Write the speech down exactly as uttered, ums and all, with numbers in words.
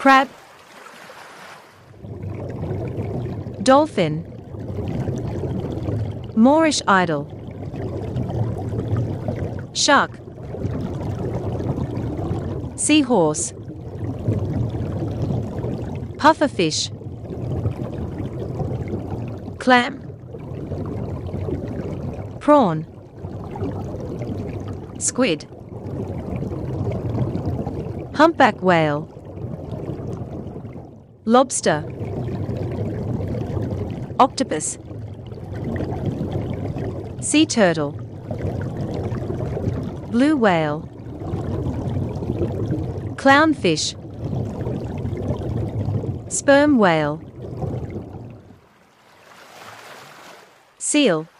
crab, dolphin, Moorish idol, shark, seahorse, pufferfish, clam, prawn, squid, humpback whale, lobster, octopus, sea turtle, blue whale, clownfish, sperm whale, seal,